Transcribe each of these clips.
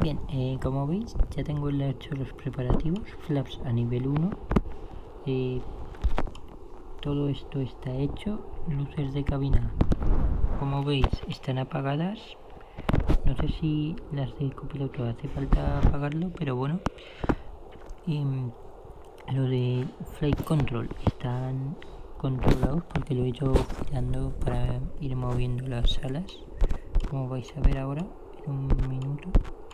Bien, como veis ya tengo hecho los preparativos, flaps a nivel 1, todo esto está hecho, luces de cabina como veis están apagadas, no sé si las de copiloto hace falta apagarlo, pero bueno, lo de flight control están controlados porque lo he ido girando para ir moviendo las alas, como vais a ver ahora en un minuto.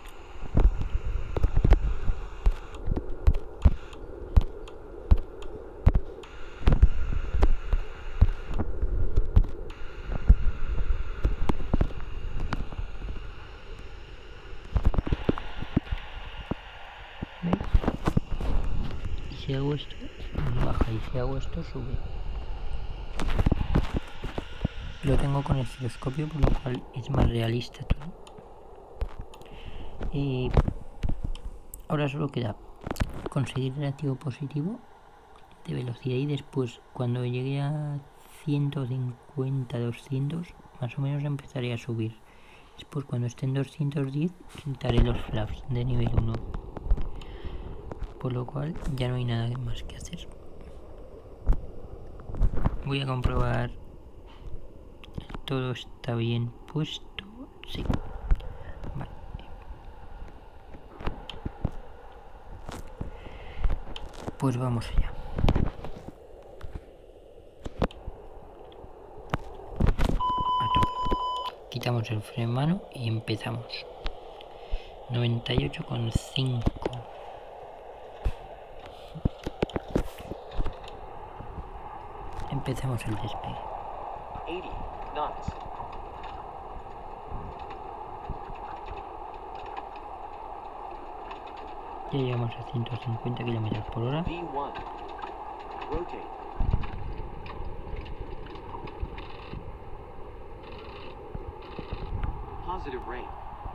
Y si hago esto, baja, y si hago esto, sube. Lo tengo con el giroscopio, por lo cual es más realista todo. Ahora solo queda conseguir relativo positivo de velocidad y después, cuando llegue a 150, 200, más o menos empezaré a subir. Después, cuando esté en 210, quitaré los flaps de nivel 1. Por lo cual ya no hay nada más que hacer. Voy a comprobar todo está bien puesto. Sí, vale. Pues vamos allá. Quitamos el freno en mano y empezamos. 98,5. Empezamos el despegue. 80 knots. Ya llegamos a 150 km por hora. V1. Rotate. Positive rain.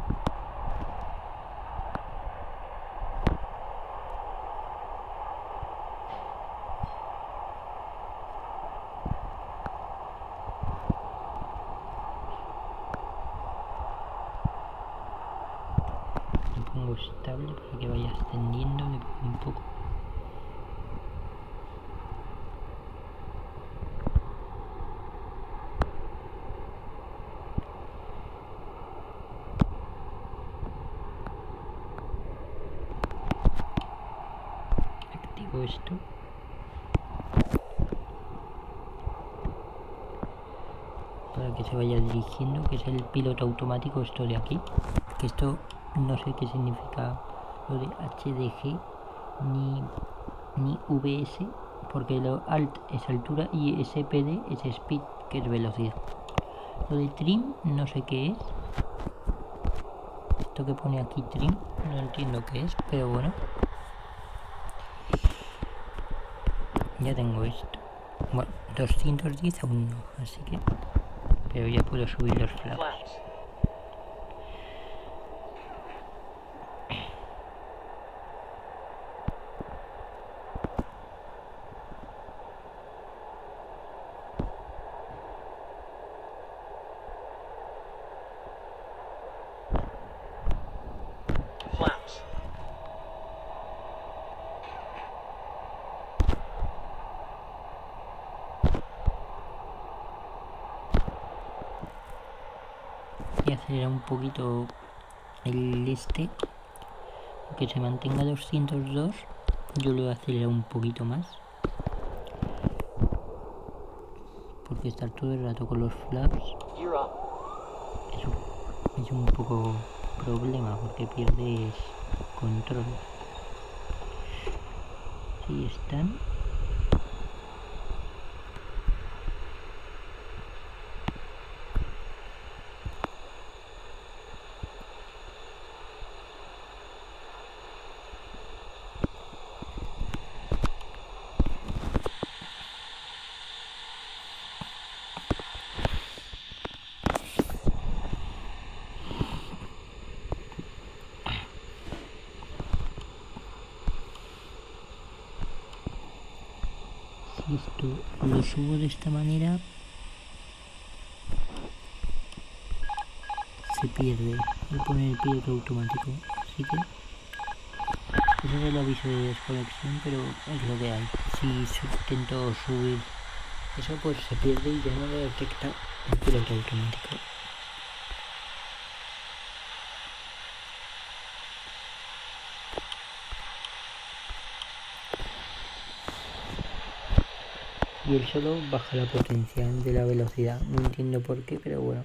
Lo pongo estable para que vaya ascendiendo de poco en poco. Activo esto. Para que se vaya dirigiendo, que es el piloto automático, esto de aquí. Que esto no sé qué significa lo de HDG ni VS, porque lo alt es altura y SPD es speed, que es velocidad. Lo de trim no sé qué es. Esto que pone aquí trim no entiendo qué es, pero bueno. Ya tengo esto. Bueno, 210 aún no, así que... Pero ya puedo subir los flaps. Flaps. Flaps. Y acelerar un poquito el este, que se mantenga 202. Yo lo acelero un poquito más, porque estar todo el rato con los flaps Gear up. es un poco problema, porque pierdes control. Si están. Si esto lo subo de esta manera, se pierde. Voy a poner el piloto automático. así que eso es el aviso de desconexión, pero es lo que hay. Si intento subir eso, pues se pierde y ya no lo detecta el piloto automático. Y él solo baja la potencia de la velocidad, no entiendo por qué, pero bueno.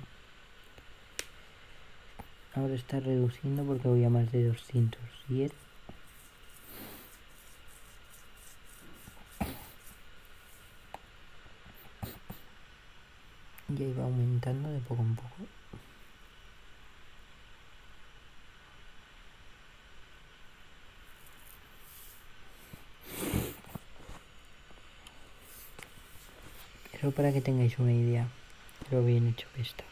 Ahora está reduciendo porque voy a más de 210. Y ahí va aumentando de poco en poco. Eso para que tengáis una idea de lo bien hecho que está.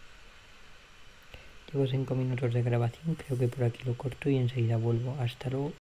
Llevo 5 minutos de grabación, creo que por aquí lo corto y enseguida vuelvo. Hasta luego.